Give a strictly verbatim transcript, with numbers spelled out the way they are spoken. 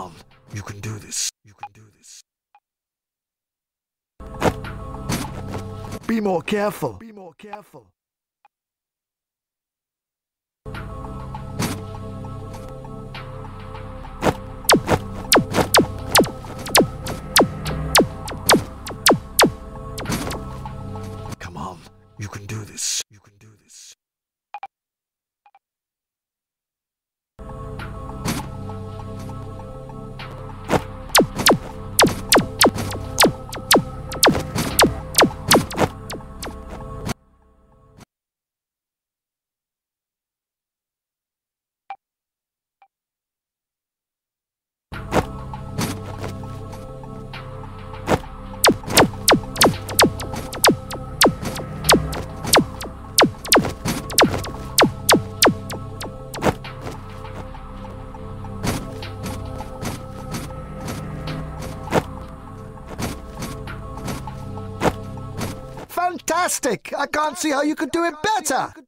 on, you can do this. You can do this. Be more careful. Be more careful. Come on, you can do this. You can do this. Fantastic! I can't see how you could do it better!